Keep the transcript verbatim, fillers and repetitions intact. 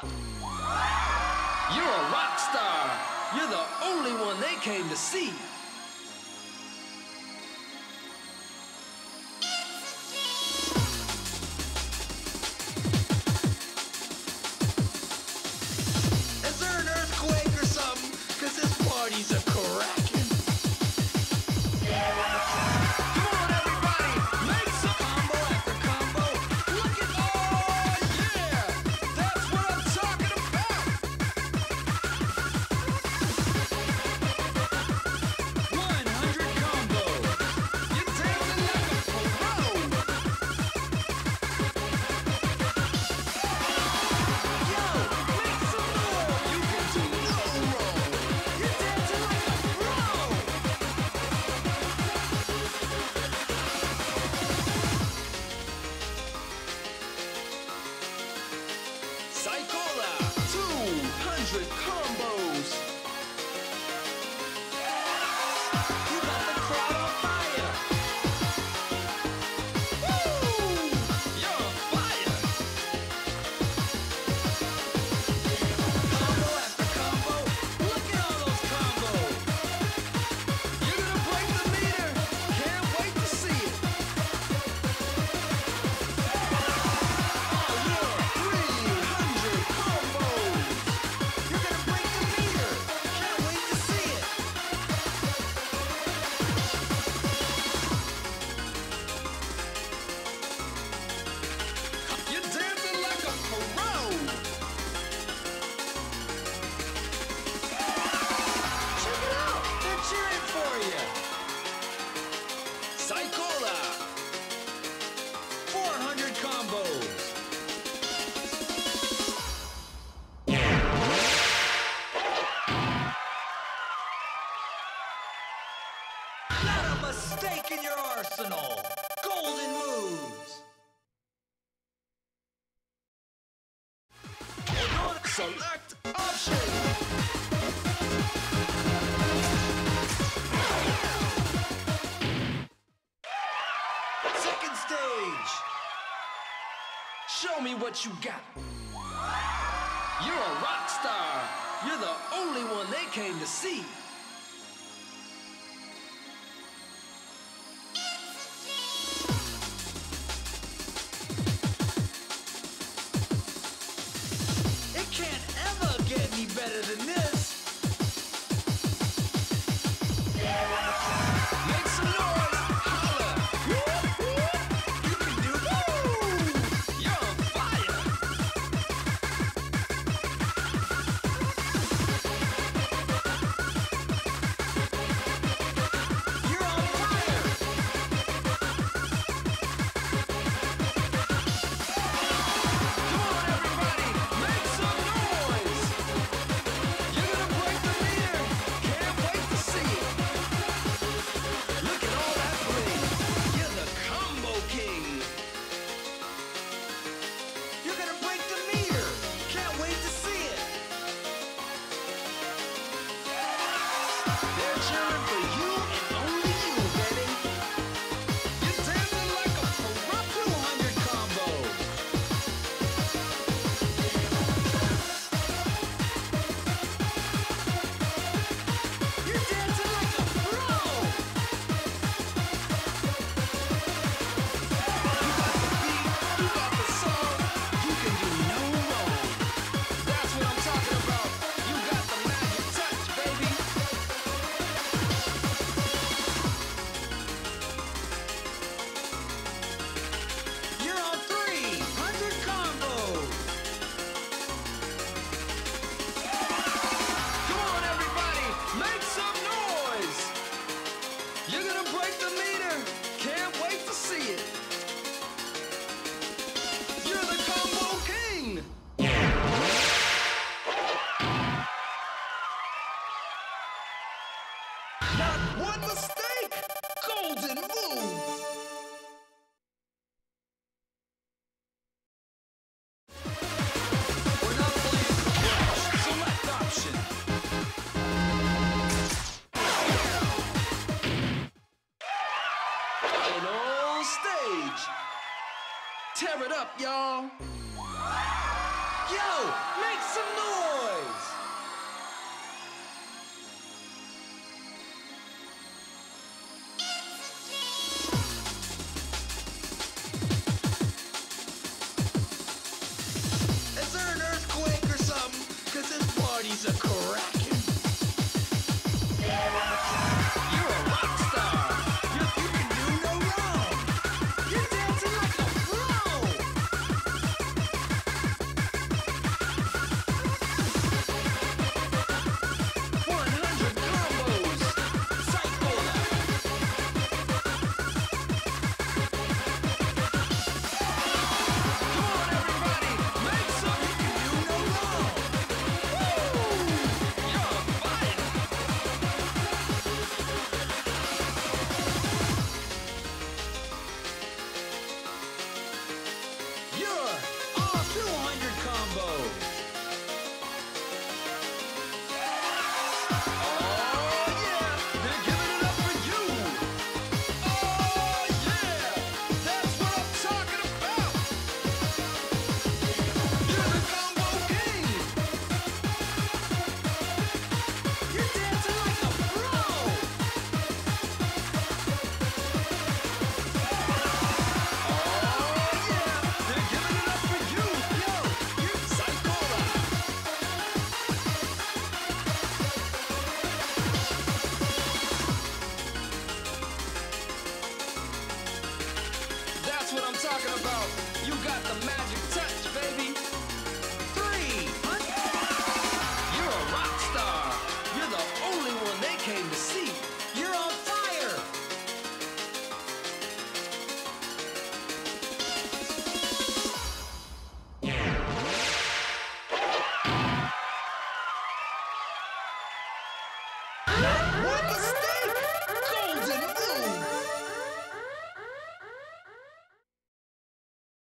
up. You're a rock star. You're the only one they came to see. Is there an earthquake or something? Cause this party's a crackin'. Mistake in your arsenal. Golden moves. Select option. Second stage. Show me what you got. You're a rock star. You're the only one they came to see. Better than this. Make some noise. Holla. You can do it. You're on fire. You're on fire. Come on, everybody. Make some noise. You're gonna break the meter! Can't wait to see it! Look at all that bling! You're the combo king! You're gonna break the meter! Can't wait to see it! They're cheering for you and only you, baby! You're dancing like a pro two hundred combo! You're dancing like a pro! You got the beat, you got the song, you can do no wrong. That's what I'm talking about. You got the magic touch, baby. You're on three hundred combos. Come on, everybody, make some noise! You're gonna break the meter. Can't wait to see it. You're the combo king. Not one mistake. Golden move. We're not playing for cash. Select option. Final stage. Tear it up, y'all. Yo, make some noise!